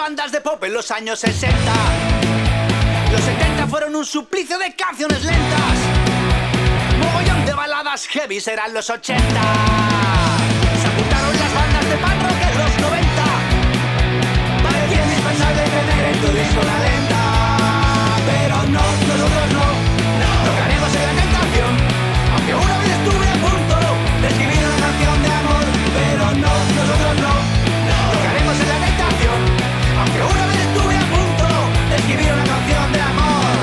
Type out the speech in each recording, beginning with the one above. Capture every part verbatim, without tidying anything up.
bandas de pop en los años sesenta. Los setenta fueron un suplicio de canciones lentas. Mogollón de baladas heavy eran los ochenta. Se apuntaron las bandas de punk rock en los noventa. Parecía indispensable tener en tu disco la lenta. Pero no, nosotros no, no tocaremos en la tentación. Aunque una vez estuve a punto de escribir una canción de amor. Pero no, nosotros no, no tocaremos en la tentación. Aunque una vez estuve a punto de escribir una canción de amor.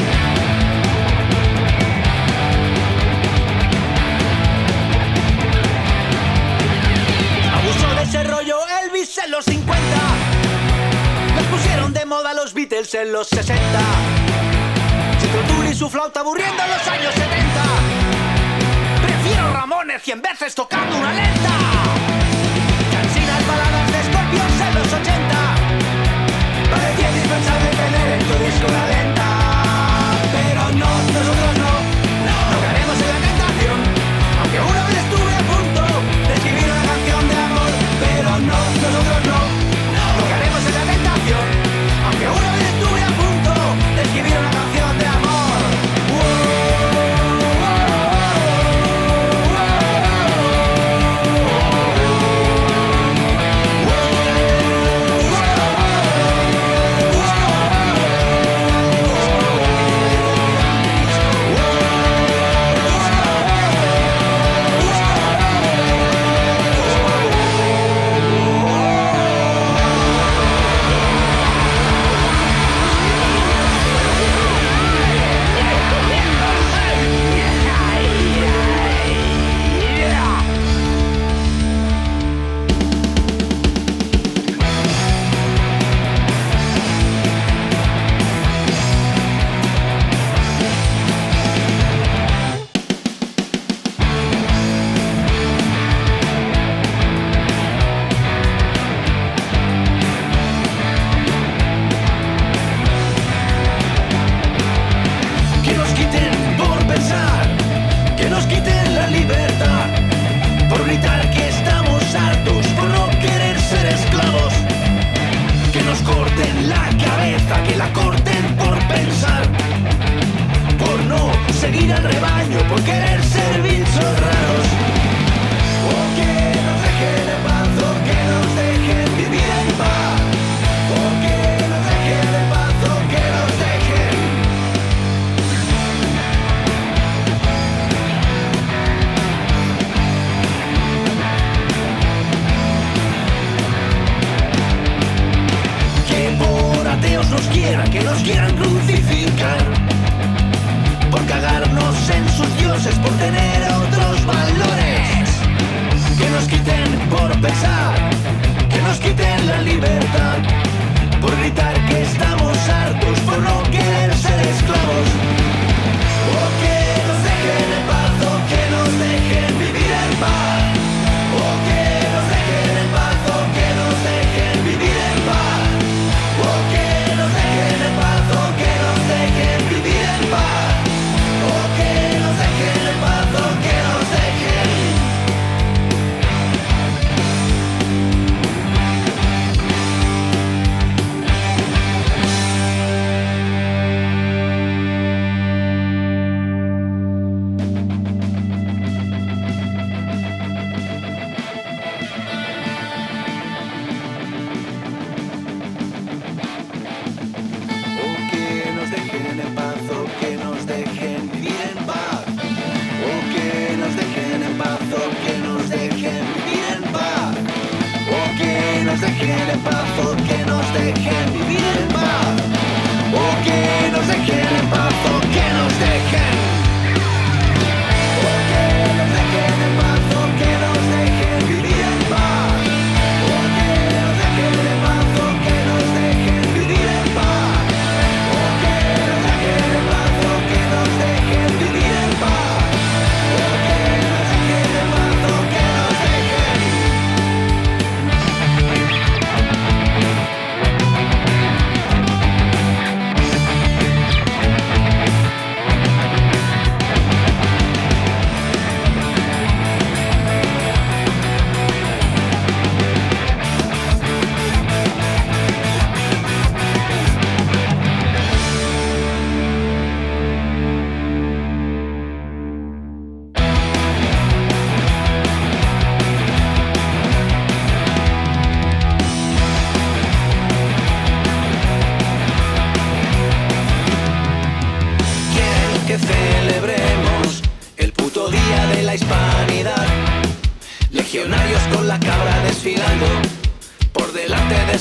Abusó de ese rollo Elvis en los cincuenta. Los pusieron de moda los Beatles en los sesenta. Su trotul y su flauta aburriendo en los años setenta. Prefiero Ramones cien veces tocando una lenta. Cansinas baladas de Scorpions en los ochenta. Parecía indispensable tener en tu disco la lenta. Pero no, nosotros no, no tocaremos en la tentación. Aunque una vez estuve a punto de escribir una canción de amor. Pero no, nosotros no, no tocaremos en la tentación. Aunque una vez estuve a punto de escribir una canción de amor.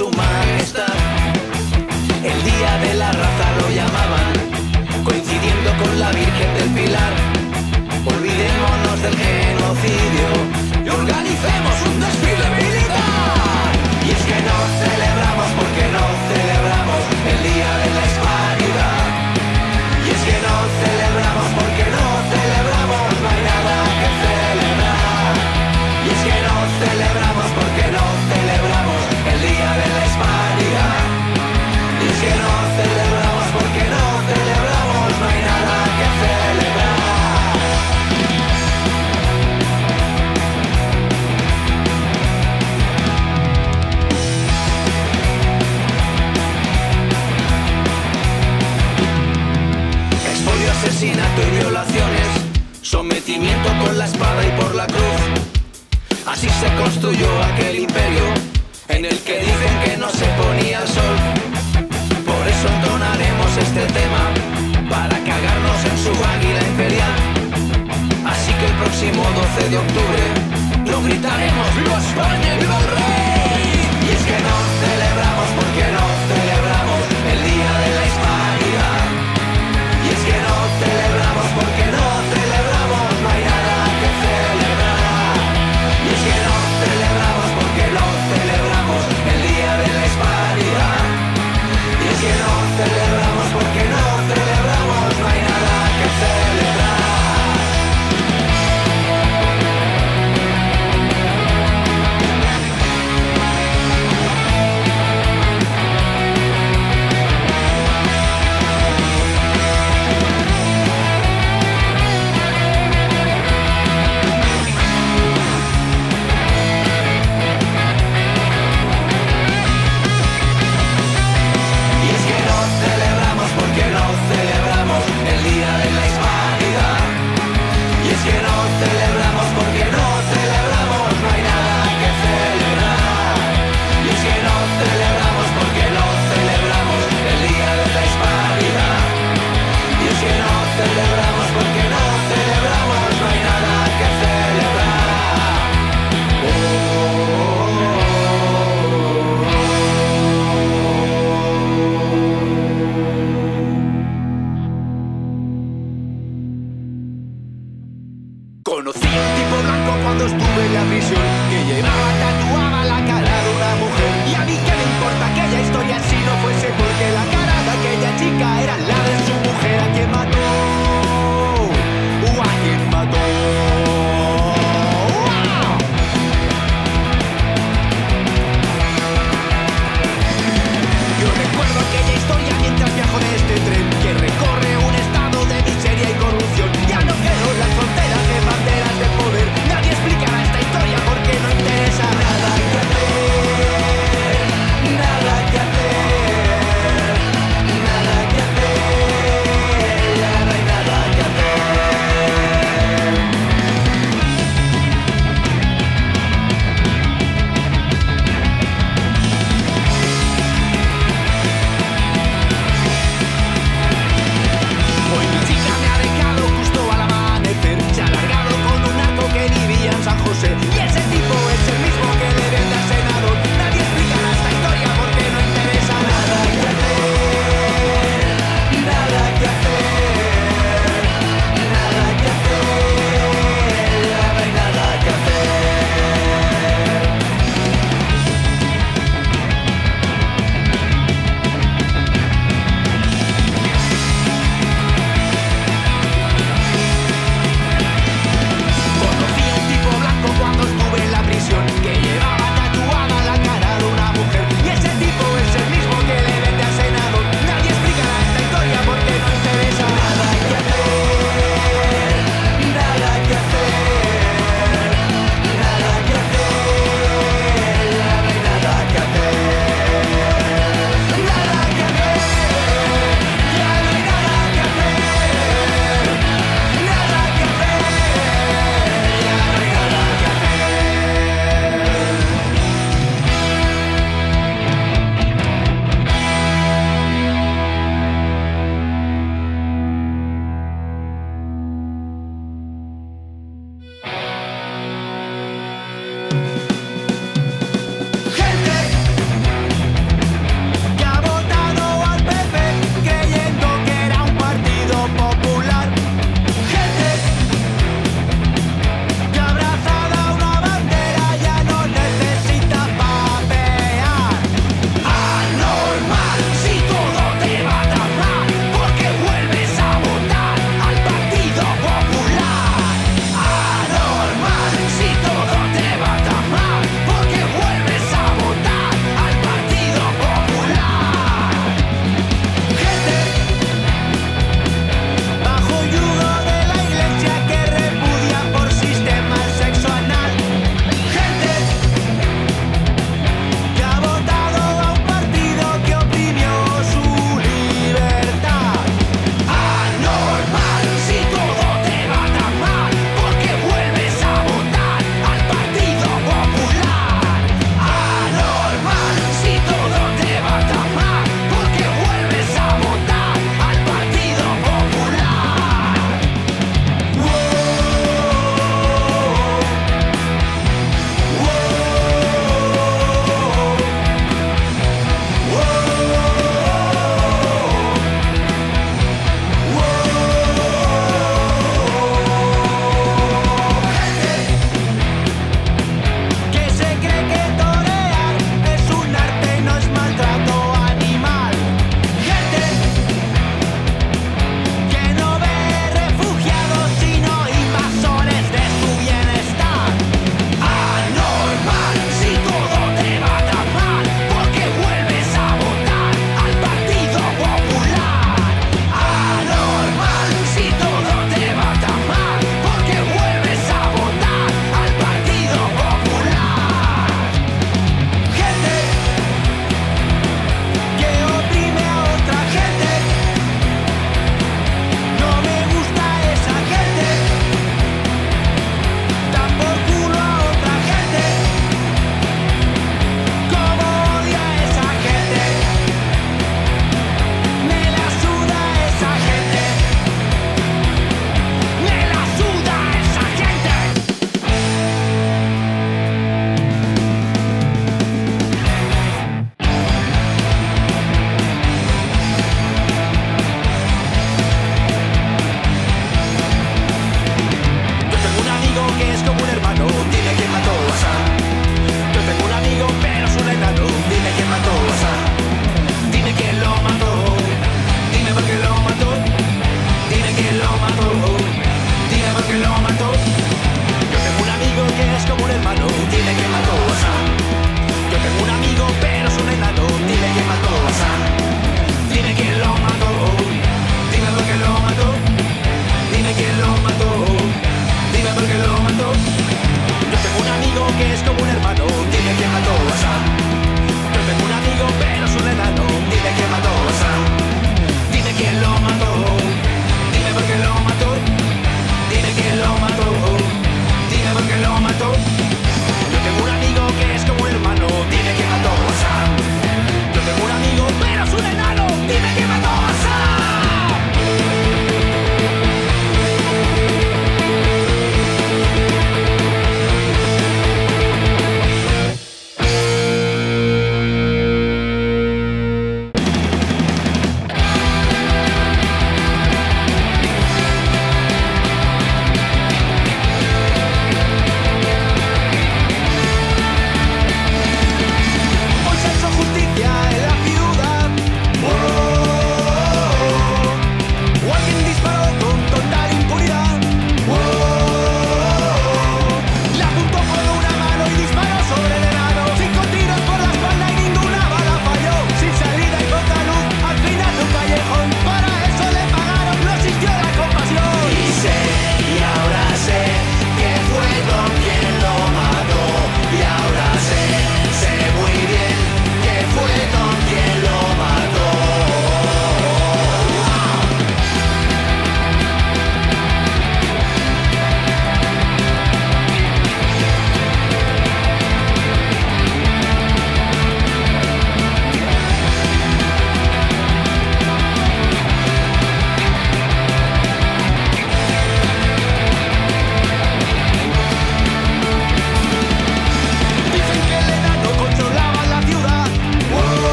su majestad. El día de la raza lo llamaban, coincidiendo con la Virgen del Pilar. Olvidémonos del genocidio y organicemos un desfile militar. Y es que no celebramos porque no celebramos el día de la hispanidad. Y es que no celebramos porque no celebramos, no hay nada que celebrar. Y es que no celebramos porque no celebramos el día de la hispanidad. Y es que no celebramos porque no celebramos, no hay nada que celebrar. Asesinato y violaciones, sometimiento con la espada y por la cruz. Así se construyó aquel imperio en el que dicen que no se ponía el sol. Por eso entonaremos este tema para cagarnos en su águila imperial. Así que el próximo doce de octubre lo gritaremos: ¡Viva España y viva el rey! Y es que no celebramos porque no celebramos el día de la hispanidad. Y es que no celebramos porque no celebramos, no hay nada que celebrar. Y es que no celebramos porque no celebramos el día de la hispanidad.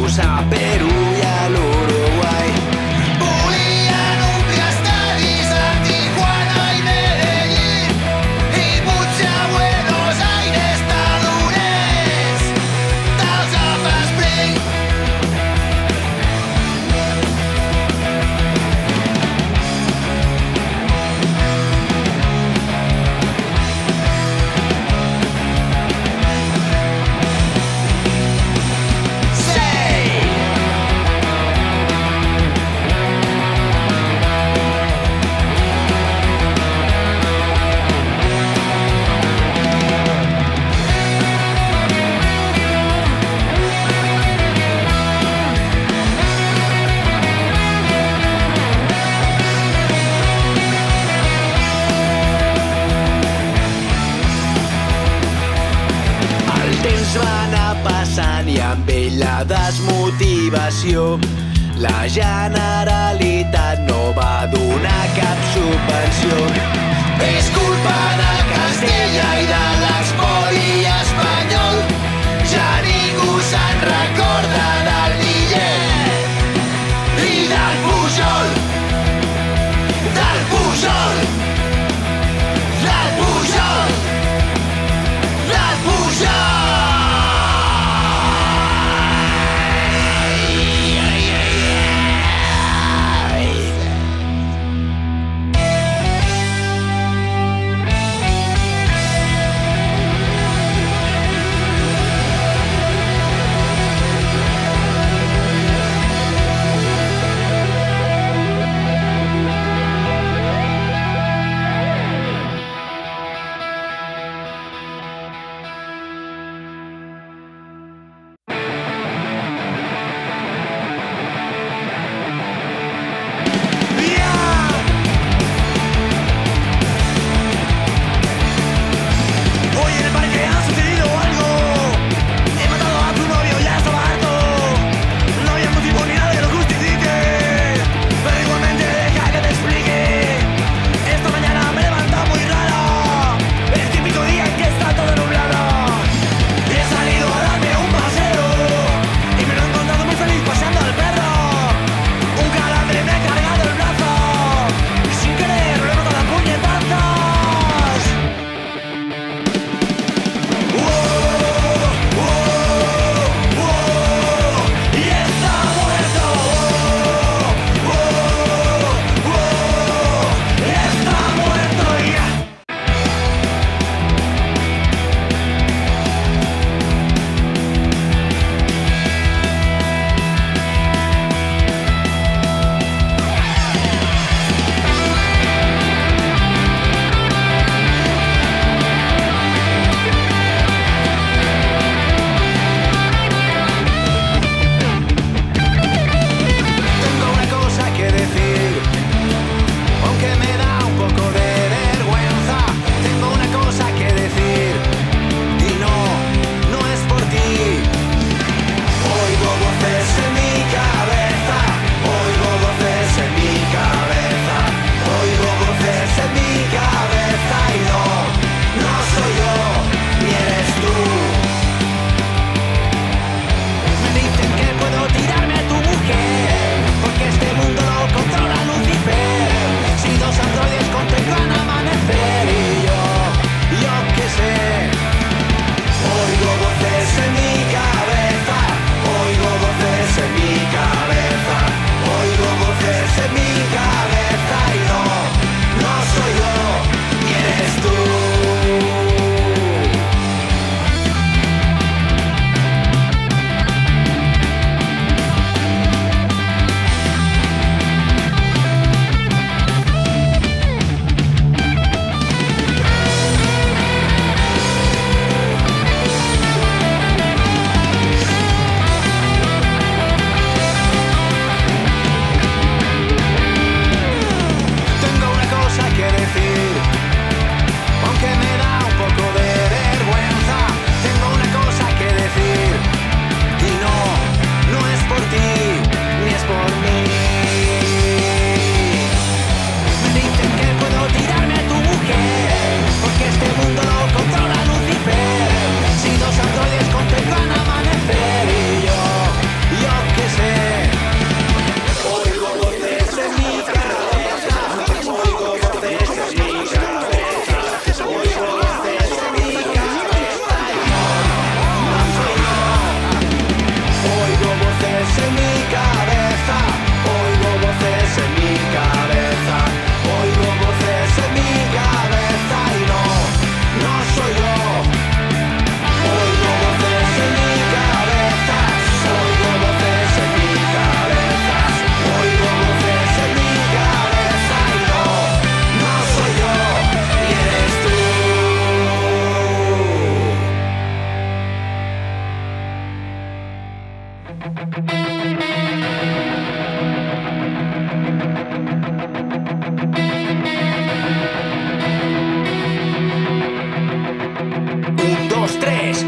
Llegamos a Perú y al Uruguay. Volien omplir estadis a Tijuana i Medellín i potser a Buenos Aires taloners dels Offspring. Va anar passant i amb ell la desmotivació. La Generalitat no va donar cap subvenció. És culpa de Castella i de l'espoli espanyol. Ja ningú se'n recorda del Millet i del Pujol. Del Pujol. Del Pujol. Del Pujol.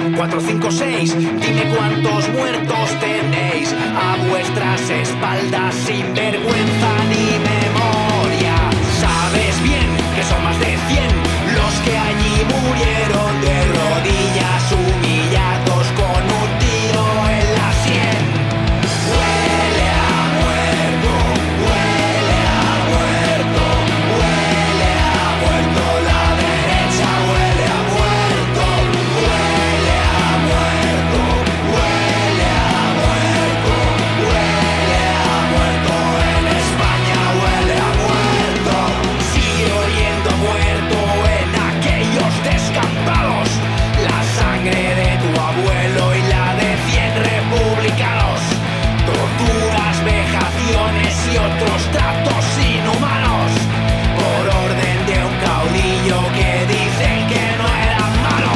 cuatro, cinco, seis. Dime cuántos muertos tenéis a vuestras espaldas sin vergüenza ni memoria. Sabes bien que son más de cien los que allí murieron de rodillas, humillados con un tiro en la sien. Huele a muerto, huele a muerto, huele a muerto, la derecha huele a muerto, huele a muerto, huele a muerto, huele a muerto, en España huele a muerto, sigue oliendo a muerto en aquellos descampados, la sangre de tu abuelo y la de cien republicanos, torturas, vejaciones y otros tratos inhumanos, por orden de un caudillo que dicen que no era malo.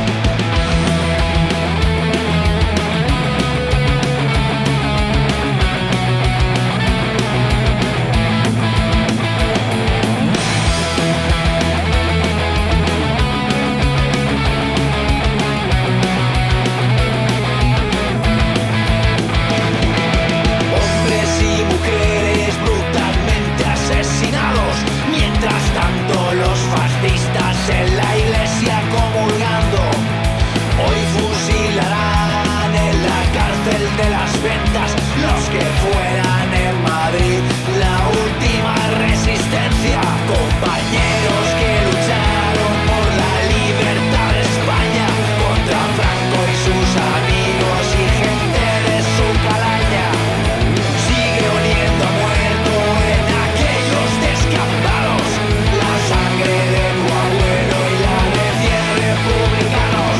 Hombres y mujeres brutalmente asesinados, mientras tanto los fascistas en la iglesia comulgando. Hoy fusilarán en la cárcel de las ventas los que fueran en Madrid la última resistencia. Compañeros que lucharon por la libertad de España contra Franco y sus amigos y gente de su calaña. Sigue oliendo a muerto en aquellos descampados, la sangre de tu abuelo y la de cien republicanos.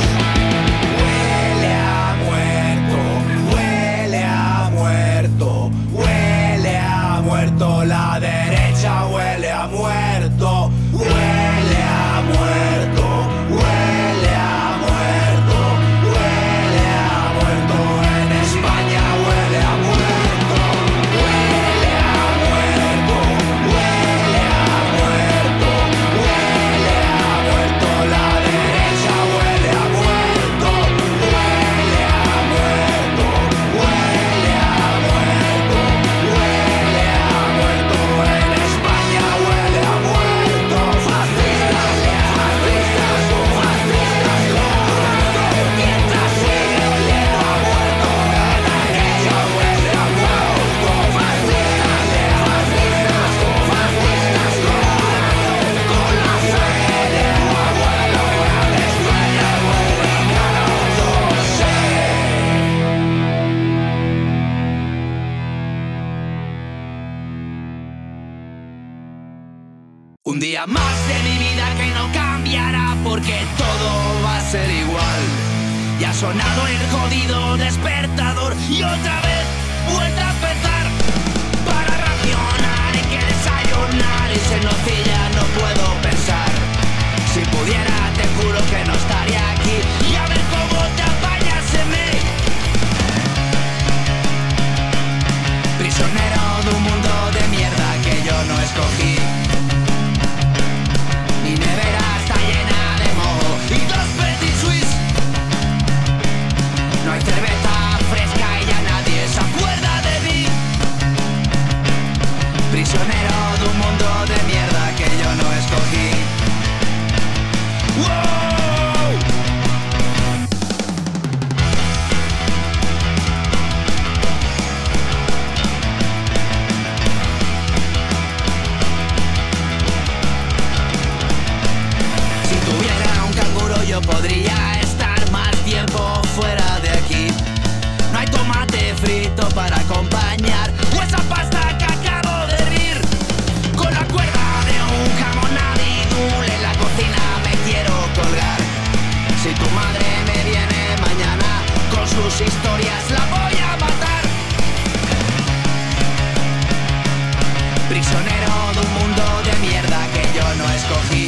Huele a muerto, huele a muerto, huele a muerto, la derecha huele a muerto, huele a muerto, huele a muerto, huele a muerto, en España huele a muerto, huele a muerto, huele a muerto, huele a muerto, la derecha huele a muerto, huele a muerto, huele a muerto, huele a muerto, en España huele a muerto, fascistas, fascistas, fascistas, mientras sigue oliendo a muerto, en aquello huele a muerto, fascistas, fascistas, fascistas, con la sangre de tu abuelo, en España huele a muerto, sí. Un día más de mi vida que no cambiará porque todo va a ser igual. Ya ha sonado el jodido despertador y otra vez vuelta a empezar. Para racionar hay que desayunar y sin nocilla no puedo pensar. Si pudiera te juro que no estaría aquí y a ver cómo te apañas en mí. Prisionero de un mundo de mierda que yo no escogí. Mi nevera está llena de moho y dos Petit Suisse. No hay cerveza fresca y ya nadie se acuerda de mí. Prisionero de un mundo de mierda que yo no escogí. ¡Wow! Si tuviera un canguro yo podría estar más tiempo fuera de aquí. No hay tomate frito para acompañar o esa pasta que acabo de hervir. Con la cuerda de un jamón abidul en la cocina me quiero colgar. Si tu madre me viene mañana con sus historias la voy a matar. Prisionero de un mundo de mierda que yo no escogí.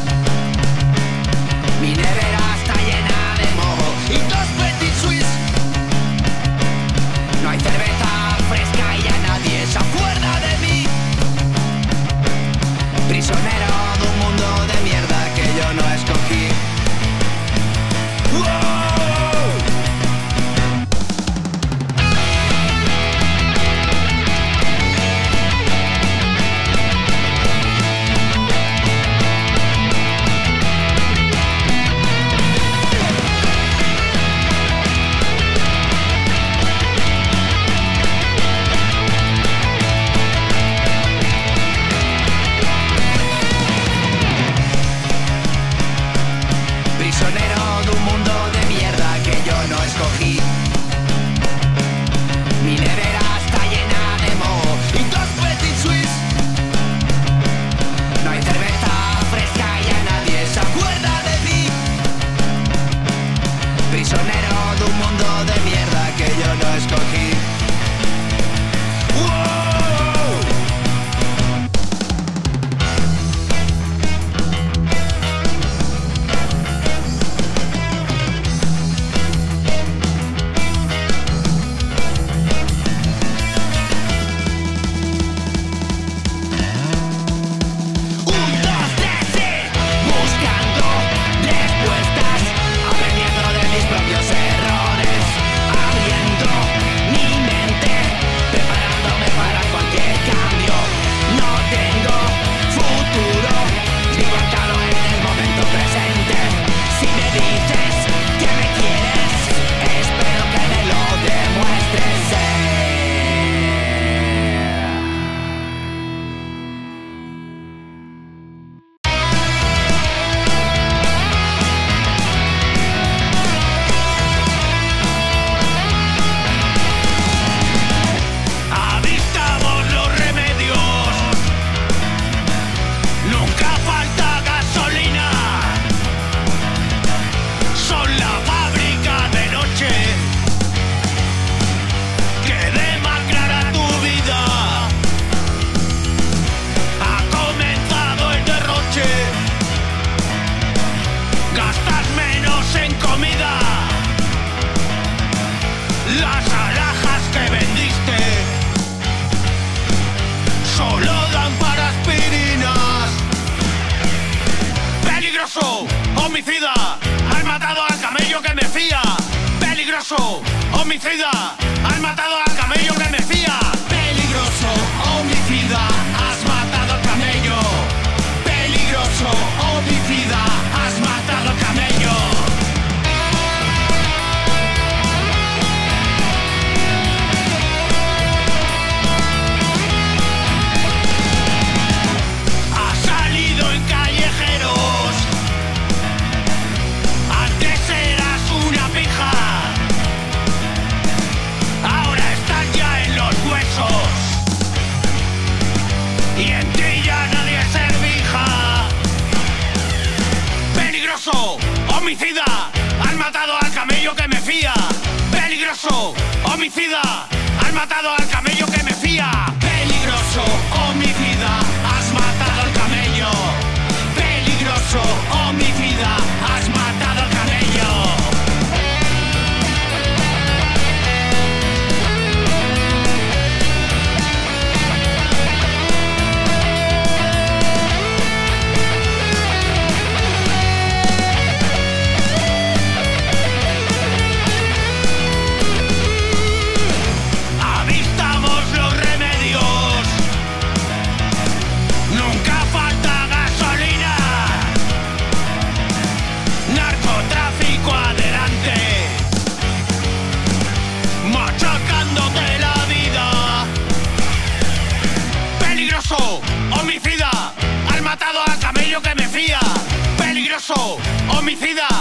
Mi nevera está llena de moho y dos Petit Suisse. No hay cerveza fresca y ya nadie se acuerda de mí. Prisionero de un mundo de mierda que yo no escogí. ¡Wow! homicida, has matado al camello que me fía. Peligroso, homicida, has matado al camello que me fía. Peligroso, homicida, has matado al camello. Peligroso, homicida, has matado al camello. Has salido en callejeros, antes eras una pija, ahora estás ya en los huesos y en ti ya nadie es servija. Peligroso, homicida, has matado al camello que me fía. Peligroso, homicida, has matado al camello que me fía. Peligroso, homicida, has matado al camello. Peligroso, homicida, has matado al camello. Avistamos los remedios, nunca falta gasolina. Narcotráfico adelante, machacándote la vida. Peligroso, homicida, has matado al camello que me fía. Peligroso, homicida,